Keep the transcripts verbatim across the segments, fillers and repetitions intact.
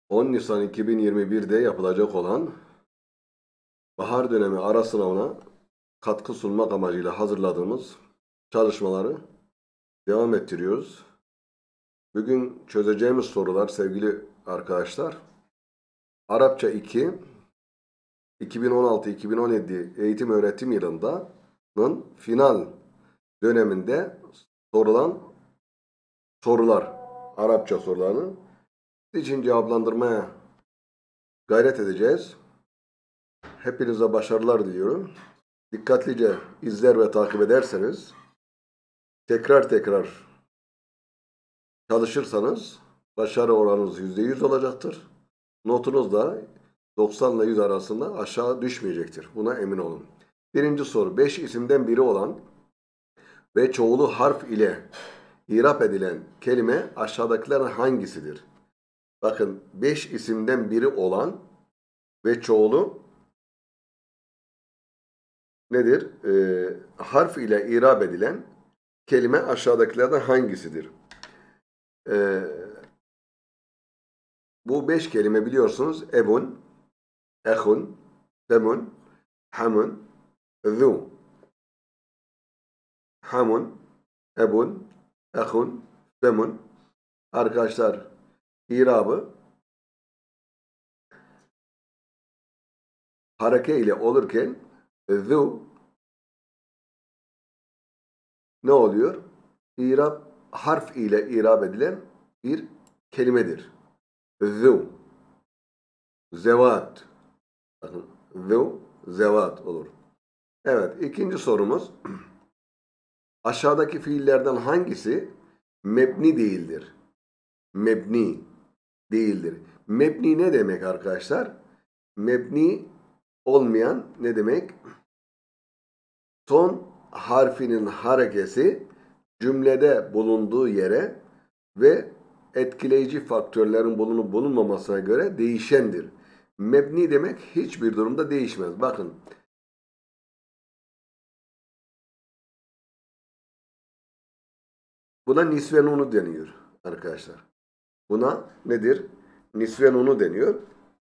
on Nisan iki bin yirmi bir'de yapılacak olan bahar dönemi ara sınavına katkı sunmak amacıyla hazırladığımız çalışmaları devam ettiriyoruz. Bugün çözeceğimiz sorular sevgili arkadaşlar, Arapça iki, iki bin on altı iki bin on yedi eğitim öğretim yılının final döneminde sorulan sorular, Arapça sorularını için cevaplandırmaya gayret edeceğiz. Hepinize başarılar diliyorum. Dikkatlice izler ve takip ederseniz, tekrar tekrar çalışırsanız başarı oranınız yüzde yüz olacaktır. Notunuz da doksan ile yüz arasında aşağı düşmeyecektir. Buna emin olun. Birinci soru. beş isimden biri olan ve çoğulu harf ile irap edilen kelime aşağıdakilerden hangisidir? Bakın, beş isimden biri olan ve çoğulu nedir? Ee, harf ile irab edilen kelime aşağıdakilerden hangisidir? Ee, bu beş kelime biliyorsunuz. Ebun, ehun, temun, hamun, zu. Hamun, ebun, ehun, temun. Arkadaşlar, irabı hareke ile olurken zu ne oluyor? İrab, harf ile irab edilen bir kelimedir. Zu, zevat. Bakın, zu, zevat olur. Evet, ikinci sorumuz. Aşağıdaki fiillerden hangisi mebni değildir? Mebni değildir. Mebni ne demek arkadaşlar? Mebni olmayan ne demek? Son harfinin harekesi cümlede bulunduğu yere ve etkileyici faktörlerin bulunup bulunmamasına göre değişendir. Mebni demek hiçbir durumda değişmez. Bakın, buna nisve nunu deniyor arkadaşlar. Buna nedir? Nisve nunu deniyor.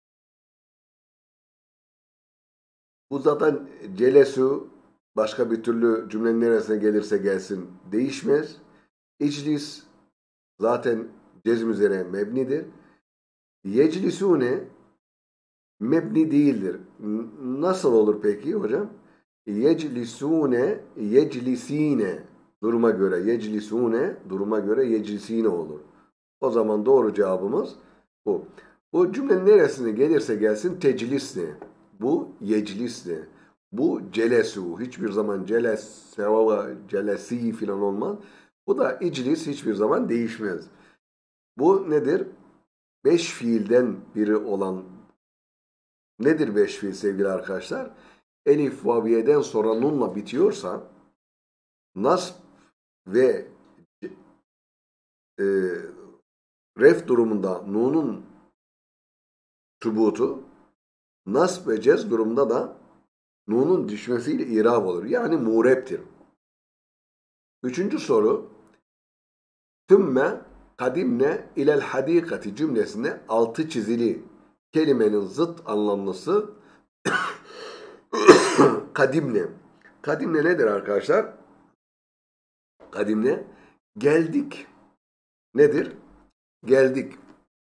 Bu zaten celesu başka bir türlü cümlenin neresine gelirse gelsin değişmez. İclis zaten cezm üzere mebnidir. Yeclisune mebni değildir. Nasıl olur peki hocam? Yeclisune, yeclisine duruma göre, yeclisune duruma göre yeclisine olur. O zaman doğru cevabımız bu. Bu cümlenin neresine gelirse gelsin teclisne. Bu yeclisne. Bu celesu. Hiçbir zaman celes, sevava, celesi filan olmaz. Bu da iclis, hiçbir zaman değişmez. Bu nedir? Beş fiilden biri olan nedir beş fiil sevgili arkadaşlar? Elif, vaviyeden sonra nunla bitiyorsa nasb ve e, ref durumunda nunun sübutu, nasb ve cez durumunda da nunun düşmesiyle irab olur. Yani mureptir. Üçüncü soru. Tümme kadimne ilel hadikati cümlesinde altı çizili kelimenin zıt anlamlısı kadimne. Kadimne nedir arkadaşlar? Kadimne geldik. Nedir? Geldik.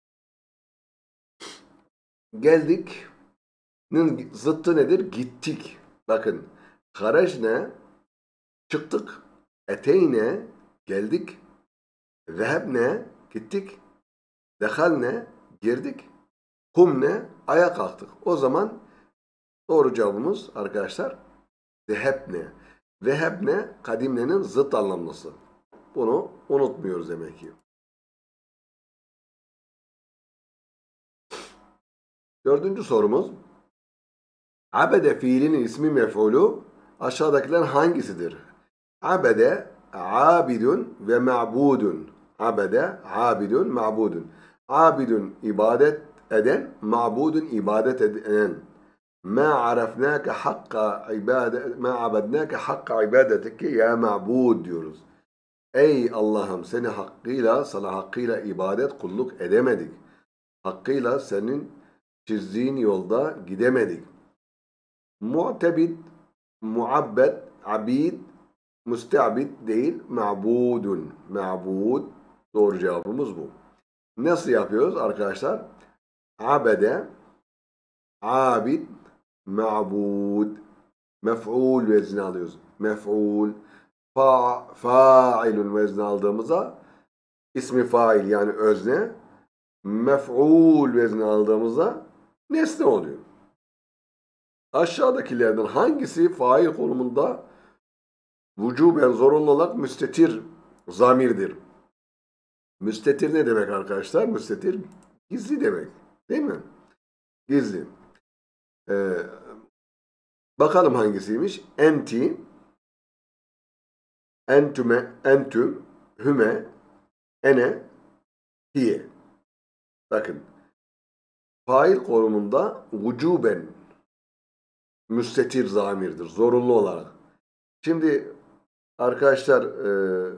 Geldik'nin zıttı nedir? Gittik. Bakın. Harajne çıktık. Eteyne geldik. Zehebne gittik. Dehalne girdik. Kumne ayağa kalktık. O zaman doğru cevabımız arkadaşlar zehebne. Zehebne kadimnenin zıt anlamlısı. Bunu unutmuyoruz demek ki. Dördüncü sorumuz. Abede fiilinin ismi mef'ulü aşağıdakiler hangisidir? Abede, abidun ve ma'budun. Abede, abidun, ma'budun. Abidun ibadet eden, ma'budun ibadet eden. Ma arafnake hakka ibadet, ma abednake hakka ibadetike ya ma'bud diyoruz. Ey Allah'ım, seni hakkıyla, sana hakkıyla ibadet, kulluk edemedik. hakkıyla senin çizdiğin yolda gidemedik. Mu'tebid, muabbed, abid, müsteabid değil, ma'budun. Ma'bud. Doğru cevabımız bu. Nasıl yapıyoruz arkadaşlar? Abede, abid, ma'bud. Mef'ul vezni alıyoruz. Mef'ul. Fa, fa'ilun vezni aldığımızda ismi fail yani özne. Mef'ul vezni aldığımızda nesne oluyor. Aşağıdakilerden hangisi fail konumunda vücuben zorunlu olarak müstetir zamirdir? Müstetir ne demek arkadaşlar? Müstetir gizli demek. Değil mi? Gizli. Ee, bakalım hangisiymiş? Enti, entüme, entüm, hüme, ene, hiye. Bakın. Fail konumunda vücuben müstetir zamirdir. Zorunlu olarak. Şimdi arkadaşlar e,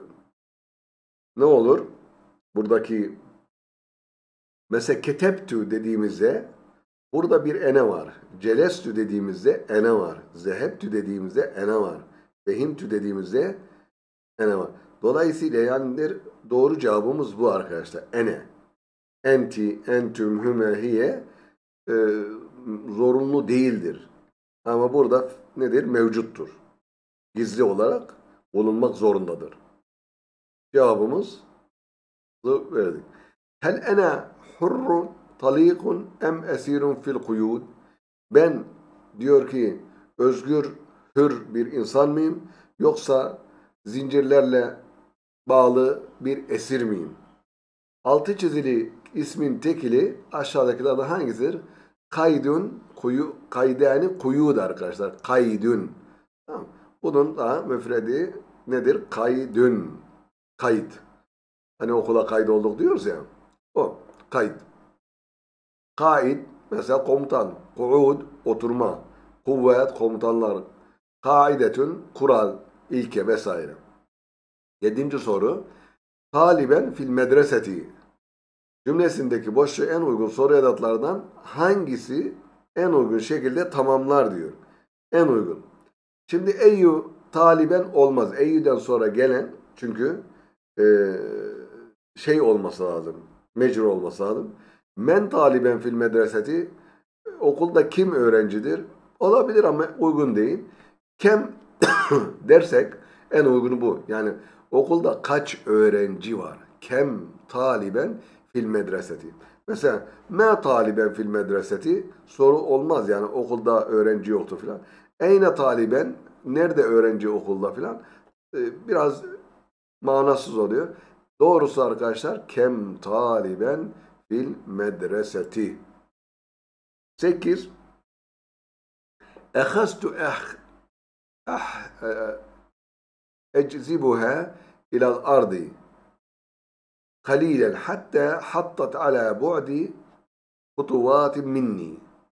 ne olur? Buradaki mesela ketebtü dediğimizde burada bir ene var. Celestü dediğimizde ene var. Zehebtü dediğimizde ene var. Fehimtü dediğimizde ene var. Dolayısıyla yani doğru cevabımız bu arkadaşlar. Ene. Enti, entüm, hüme, hiye e, zorunlu değildir. Ama burada nedir? Mevcuttur. Gizli olarak bulunmak zorundadır. Cevabımız verdik. Hel ene hurrun talikun em esirun fil kuyud? Ben diyor ki özgür, hür bir insan mıyım? Yoksa zincirlerle bağlı bir esir miyim? Altı çizili ismin tekili aşağıdakilerden hangisidir? Kaydun, kuyu, kaydani kuyud arkadaşlar. Kaydun. Tamam. Bunun da müfredi nedir? Kaydun. Kayıt. Hani okula kaydolduk diyoruz ya. O. Kayıt. Kaid mesela komutan. Kuud oturma. Kuvvet komutanlar. Kaidetün kural, ilke vesaire. Yedinci soru. Taliben fil medreseti cümlesindeki boşluğa en uygun soru edatlardan hangisi en uygun şekilde tamamlar diyor. En uygun. Şimdi eyyü taliben olmaz. Eyyüden sonra gelen çünkü e, şey olması lazım. Mecrur olması lazım. Men taliben fil medreseti okulda kim öğrencidir? Olabilir ama uygun değil. Kem dersek en uygunu bu. Yani okulda kaç öğrenci var? Kem taliben fil medreseti. Mesela me taliben fil medreseti soru olmaz yani okulda öğrenci yoktu filan. Eyne taliben nerede öğrenci okulda filan ee, biraz manasız oluyor. Doğrusu arkadaşlar kem taliben fil medreseti. sekiz. Ehastu eh ah eczibuha ilal ardi قليلا حتى حطت على بعد خطوات مني.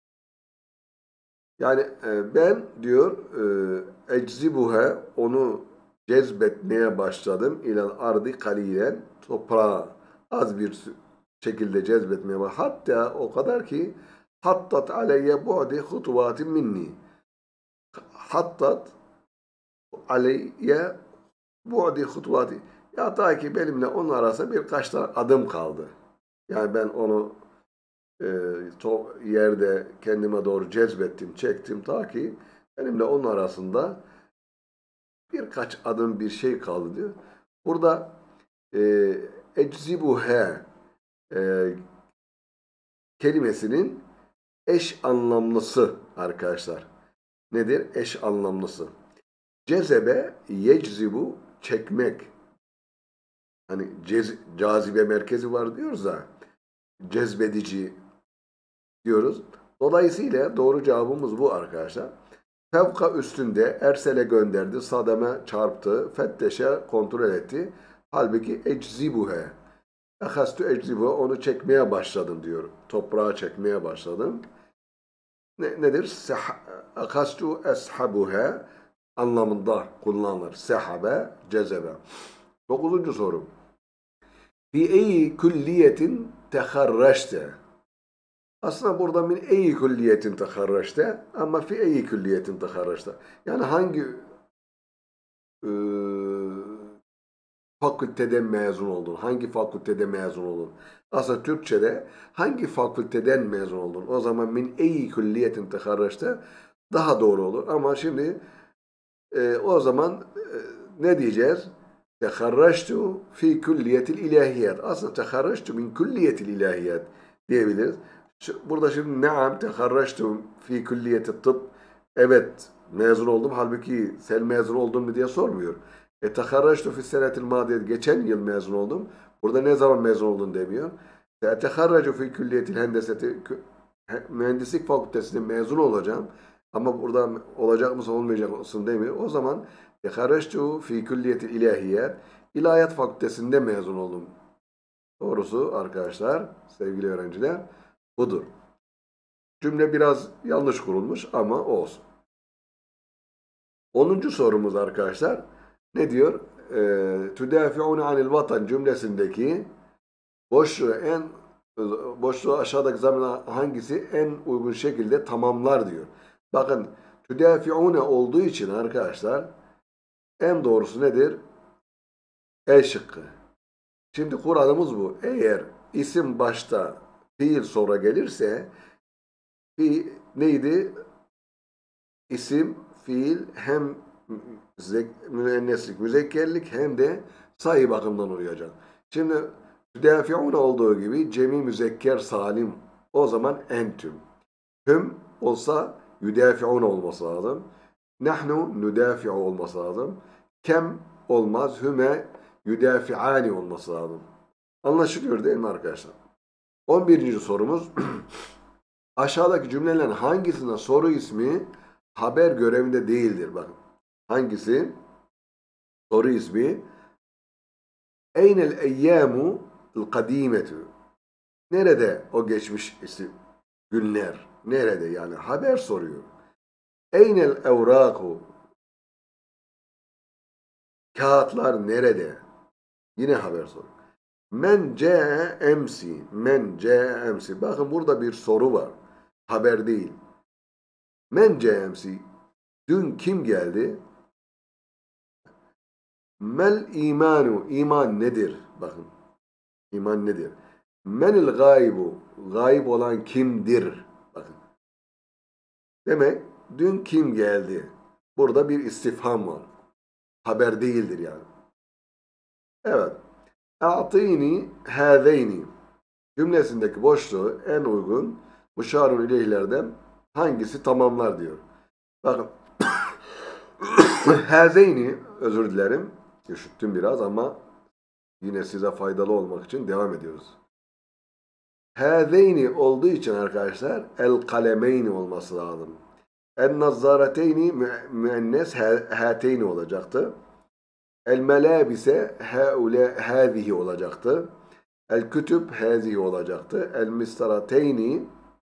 Yani e, ben diyor e, eczibuha onu cezbetmeye başladım ilal ardi kalilen toprağa az bir şekilde cezbetmeye başladım. Hatta o kadar ki hattat aleyye bu'di hutuvatin minni. Hattat aleyye bu'di hutuvati. Ya ta ki benimle onun arasında birkaç tane adım kaldı. Yani ben onu e, yerde kendime doğru cezbettim, çektim ta ki benimle onun arasında birkaç adım bir şey kaldı diyor. Burada e, eczibuhe e, kelimesinin eş anlamlısı arkadaşlar. Nedir? Eş anlamlısı. Cezebe, yeczibu, çekmek. Hani cez, cazibe merkezi var diyoruz da cezbedici diyoruz. Dolayısıyla doğru cevabımız bu arkadaşlar. Fevka üstünde ersele gönderdi, sademe çarptı, fetteşe kontrol etti. Halbuki eczibuhe. Ehastu eczibuhe onu çekmeye başladım diyor. Toprağa çekmeye başladım. Ne, nedir? Ehastu eshabuhe anlamında kullanılır. Sehabe, cezebe. Dokuzuncu soru. Fi eyyi külliyetin teharreşte. Aslında burada min eyi külliyetin teharraçta ama fi eyi külliyetin teharraçta. Yani hangi e, fakülteden mezun oldun? Hangi fakültede mezun oldun? Aslında Türkçe'de hangi fakülteden mezun oldun? O zaman min eyi külliyetin teharraçta daha doğru olur. Ama şimdi e, o zaman e, ne diyeceğiz? Teharraçtu fi külliyetil ilahiyat. Aslında teharraçtu min külliyetil ilahiyat diyebiliriz. Şu- Burada şimdi naam teharraçtu fi külliyeti tıp. Evet mezun oldum. Halbuki sen mezun oldun mu diye sormuyor. E teharraçtu fi senetil madiye. Geçen yıl mezun oldum. Burada ne zaman mezun oldun demiyor. E teharracu fi külliyetil hendeseti. kü- he- Mühendislik fakültesinde mezun olacağım. Ama burada olacak mısın olmayacak mısın demiyor. O zaman teharraçtu fi külliyetil ilahiyat. İlahiyat fakültesinde mezun oldum. Doğrusu arkadaşlar, sevgili öğrenciler budur. Cümle biraz yanlış kurulmuş ama olsun. Onuncu sorumuz arkadaşlar. Ne diyor? E, Tüdafi'une anil vatan cümlesindeki boşluğu en boşluğu aşağıdaki zamanla hangisi en uygun şekilde tamamlar diyor. Bakın tüdafi'une olduğu için arkadaşlar en doğrusu nedir? E şıkkı. Şimdi kuralımız bu. Eğer isim başta fiil sonra gelirse fi neydi? İsim, fiil hem müenneslik, müzekkerlik hem de sayı bakımından uyacak. Şimdi müdafiun olduğu gibi cemi müzekker salim o zaman entüm. Hüm olsa yüdafiun olması lazım. Nahnu nüdafi'u olması lazım. Kem olmaz. Hüme yüdafi'ani olması lazım. Anlaşılıyor değil mi arkadaşlar? on birinci sorumuz. Aşağıdaki cümlelerin hangisinde soru ismi haber görevinde değildir? Bakın. Hangisi? Soru ismi. Eynel eyyamu kadîmetu. Nerede o geçmiş isim? Günler. Nerede? Yani haber soruyor. Eynel evraku. Kağıtlar nerede? Yine haber soruyor. Men ce'e emsi. Men ce'e emsi. Bakın burada bir soru var. Haber değil. Men ce'e emsi. Dün kim geldi? Mel imanu. İman nedir? Bakın. İman nedir? Menil gaybu. Gayb olan kimdir? Bakın. Demek dün kim geldi? Burada bir istifham var. Haber değildir yani. Evet. A'tini hâzeyni cümlesindeki boşluğu en uygun muşarun ileyhilerden hangisi tamamlar diyor. Bakın. Hâzeyni özür dilerim. Üşüttüm biraz ama yine size faydalı olmak için devam ediyoruz. Hâzeyni olduğu için arkadaşlar el kalemeyni olması lazım. En nazzareteyni müennes hâteyni olacaktı. El melabise haule hâzihi olacaktı. El kütüb hâzihi olacaktı. El mistarateyni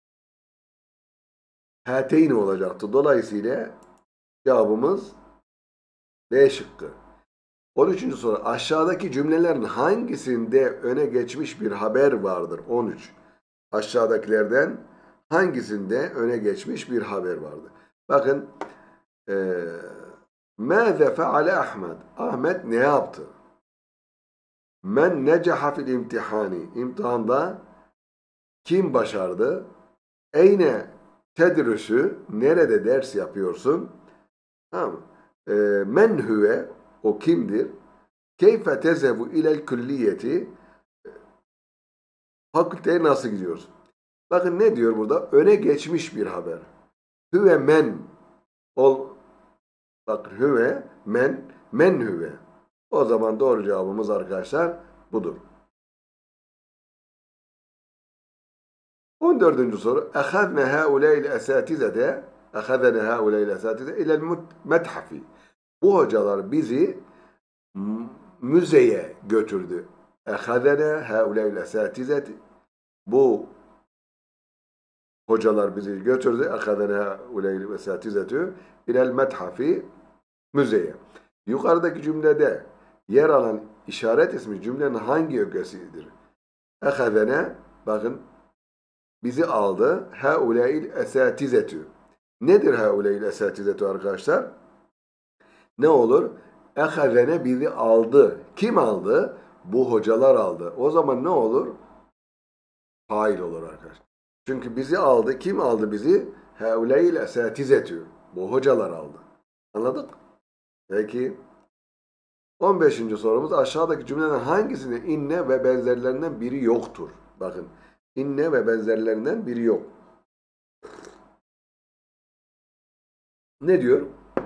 hâteyni olacaktı. Dolayısıyla cevabımız B şıkkı. on üçüncü soru. Aşağıdaki cümlelerin hangisinde öne geçmiş bir haber vardır? on üç. Aşağıdakilerden hangisinde öne geçmiş bir haber vardır? Bakın eee ماذا فعل Ahmet? Ahmet ne yaptı? Men necaha fil imtihani. İmtihanda kim başardı? Eyne tedrüsü. Nerede ders yapıyorsun? Tamam. E, men huve. O kimdir? Keyfe tezebu ilel külliyeti. Fakülteye nasıl gidiyorsun? Bakın ne diyor burada? Öne geçmiş bir haber. Hüve men. Ol, bakın hüve men. Men hüve. O zaman doğru cevabımız arkadaşlar budur. on dördüncü soru. Ehadne hauleyl esatizede ehadne hauleyl esatize ilel methafi. Bu hocalar bizi müzeye götürdü. Ehadne hauleyl esatizeti. Bu hocalar bizi götürdü. Ehadne hauleyl esatizetü ilel methafi müzeye. Yukarıdaki cümlede yer alan işaret ismi cümlenin hangi ögesidir? Ehadene bakın bizi aldı. Haulâil esâtizetü. Nedir haulâil esâtizetü arkadaşlar? Ne olur? Ehazene bizi aldı. Kim aldı? Bu hocalar aldı. O zaman ne olur? Fail olur arkadaşlar. Çünkü bizi aldı. Kim aldı bizi? Haulâil esâtizetü. Bu hocalar aldı. Anladık? Peki. on beşinci sorumuz aşağıdaki cümlelerin hangisinde inne ve benzerlerinden biri yoktur? Bakın. İnne ve benzerlerinden biri yok. Ne diyor?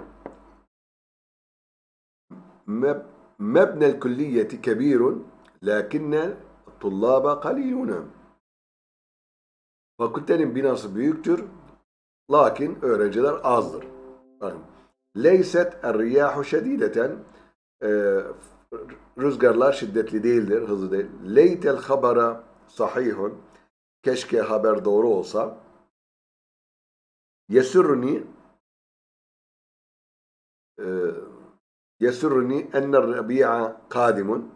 Mebnel külliyeti kebirun lakinne tullaba kalilune. Fakültenin binası büyüktür. Lakin öğrenciler azdır. Bakın. Leyset er-riyahu şedideten. E, rüzgarlar şiddetli değildir, hızlı değil. Leytel habara sahihun. Keşke haber doğru olsa. Yesurni e, yesurni enner rabi'a kadimun.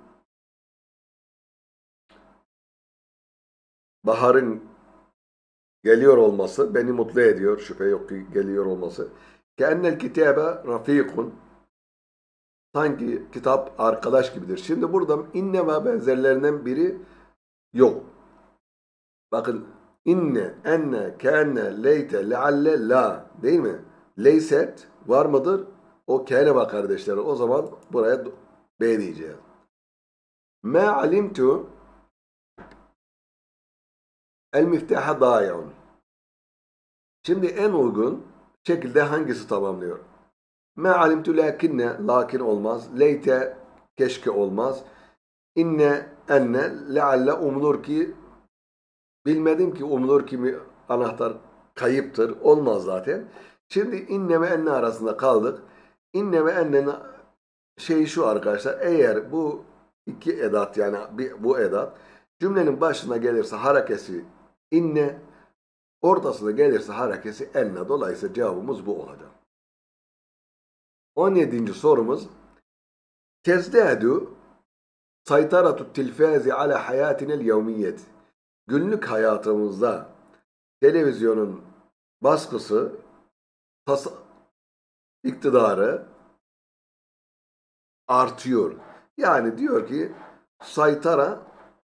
Baharın geliyor olması beni mutlu ediyor. Şüphe yok ki geliyor olması. Keennel kitabe rafikun. Sanki kitap arkadaş gibidir. Şimdi burada inne ve benzerlerinden biri yok. Bakın inne, enne, kenne, leyte, lealle, la değil mi? Leyset var mıdır? O kene var kardeşleri. O zaman buraya B diyeceğiz. Ma alimtu el miftaha dayan. Şimdi en uygun şekilde hangisi tamamlıyor? Ma alimtu lakinne, lakin olmaz. Leyte, keşke olmaz. İnne, enne, lealle umulur ki, bilmedim ki umulur ki mi anahtar kayıptır. Olmaz zaten. Şimdi inne ve enne arasında kaldık. İnne ve ennenin şeyi şu arkadaşlar. Eğer bu iki edat yani bu edat cümlenin başına gelirse harekesi inne, ortasına gelirse harekesi enne. Dolayısıyla cevabımız bu olacak. on yedinci sorumuz. Tezdadu saytaratu tilfazi ala hayatinel yevmiyet. Günlük hayatımızda televizyonun baskısı, tas iktidarı artıyor. Yani diyor ki saytara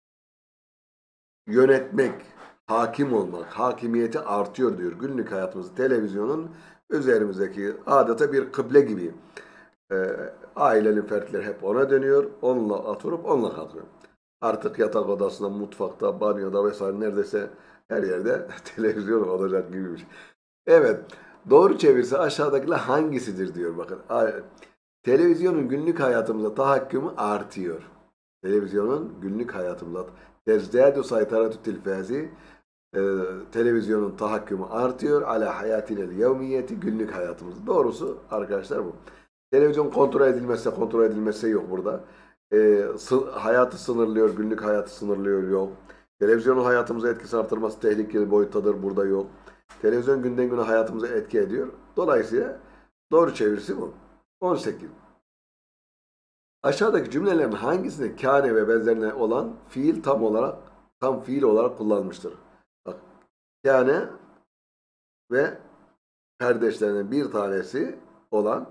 yönetmek, hakim olmak, hakimiyeti artıyor diyor. Günlük hayatımızda televizyonun üzerimizdeki adeta bir kıble gibi. E, ailenin fertleri hep ona dönüyor. Onunla oturup onunla kalkıyor. Artık yatak odasında, mutfakta, banyoda vesaire neredeyse her yerde televizyon olacak gibi bir şey. Evet. Doğru çevirse aşağıdakiler hangisidir diyor bakın. Televizyonun günlük hayatımıza tahakkümü artıyor. Televizyonun günlük hayatımıza tezdâdu saytaratu tilfâzi e, televizyonun tahakkümü artıyor. Ala hayatinel yevmiyeti günlük hayatımız. Doğrusu arkadaşlar bu. Televizyon kontrol edilmezse kontrol edilmezse yok burada. E, hayatı sınırlıyor, günlük hayatı sınırlıyor yok. Televizyonun hayatımıza etkisi artırması tehlikeli boyuttadır, burada yok. Televizyon günden güne hayatımıza etki ediyor. Dolayısıyla doğru çevirisi bu. on sekiz. Aşağıdaki cümlelerin hangisinde kâne ve benzerine olan fiil tam olarak tam fiil olarak kullanmıştır? Bak, kâne ve kardeşlerinin bir tanesi olan,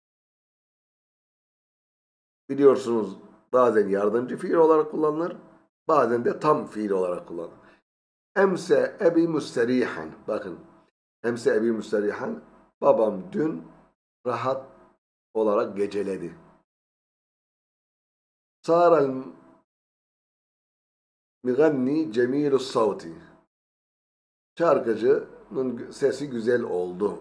biliyorsunuz bazen yardımcı fiil olarak kullanılır, bazen de tam fiil olarak kullanılır. Emse ebi müsterihan. Bakın. Emse ebi müsterihan. Babam dün rahat olarak geceledi. Sâral miganni cemilus savti. Şarkıcının sesi güzel oldu.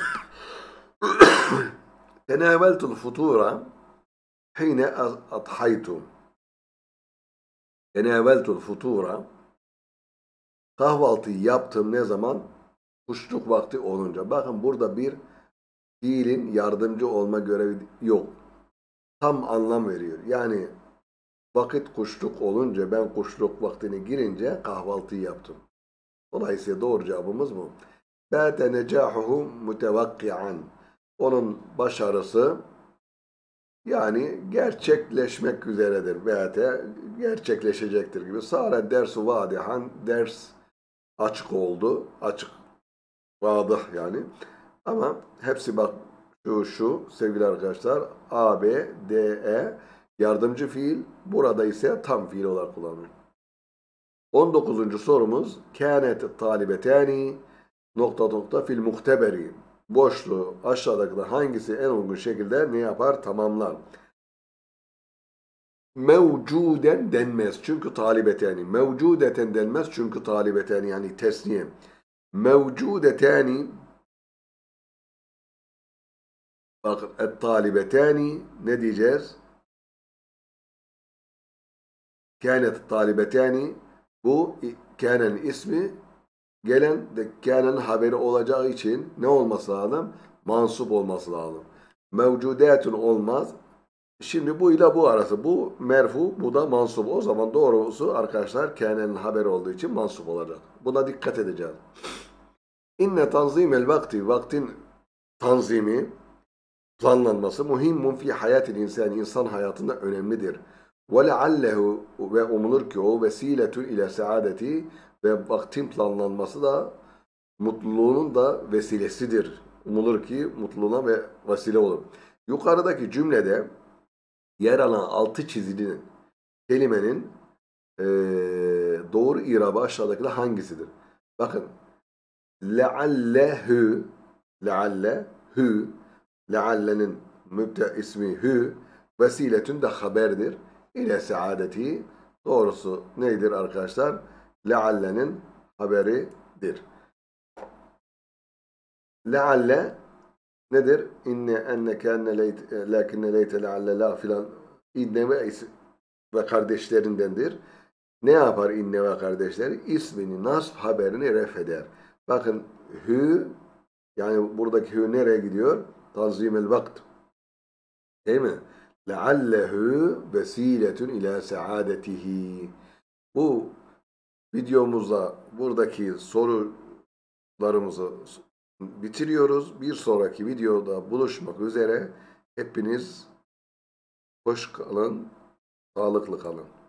Tenaveltul futura hine adhaytu. Tenaveltul futura kahvaltıyı yaptım ne zaman? Kuşluk vakti olunca. Bakın burada bir fiilin yardımcı olma görevi yok. Tam anlam veriyor. Yani vakit kuşluk olunca ben kuşluk vaktine girince kahvaltıyı yaptım. Dolayısıyla doğru cevabımız bu. Bâte necahuhu mutevakki'an. Onun başarısı yani gerçekleşmek üzeredir. Bâte gerçekleşecektir gibi. Sâre dersu vâdihan. Ders açık oldu. Açık, vadah yani. Ama hepsi bak şu şu sevgili arkadaşlar A, B, D, E yardımcı fiil. Burada ise tam fiil olarak kullanılıyor. on dokuzuncu sorumuz kânet talibetâni nokta nokta fil muhteberi. Boşluğu aşağıdakilerden hangisi en uygun şekilde ne yapar? Tamamlar. Mevcuden denmez. Çünkü talibetani. Mevcudeten denmez. Çünkü talibetani yani tesniye. Mevcudetani bakın et talibetani ne diyeceğiz? Kânet talibetani bu kânenin ismi gelen de kânenin haberi olacağı için ne olması lazım? Mansup olması lazım. Mevcudatun olmaz. Şimdi bu ile bu arası. Bu merfu, bu da mansup. O zaman doğrusu arkadaşlar kânenin haberi olduğu için mansup olacak. Buna dikkat edeceğiz. İnne tanzimel vakti, vaktin tanzimi, planlanması muhimmun fi hayatil insan, insan hayatında önemlidir. Ve leallehu ve umulur ki o vesiletun ile saadeti ve vaktin planlanması da mutluluğunun da vesilesidir. Umulur ki mutluluğuna ve vesile olur. Yukarıdaki cümlede yer alan altı çizili kelimenin e, doğru irabı aşağıdakiler hangisidir? Bakın leallehu leallehu leallenin mübte ismi hü vesiletün de haberdir. İle saadeti doğrusu neydir arkadaşlar? Leallenin haberidir. Lealle nedir? İnne enneke enne leyt lakinne leyte lealle la filan inne ve, ve kardeşlerindendir. Ne yapar inne ve kardeşleri? İsmini, nasb haberini ref eder. Bakın hü yani buradaki hü nereye gidiyor? Tanzimel vakt. Değil mi? Leallehu vesiletun ila saadetihi. Bu videomuzda buradaki sorularımızı bitiriyoruz. Bir sonraki videoda buluşmak üzere. Hepiniz hoş kalın, sağlıklı kalın.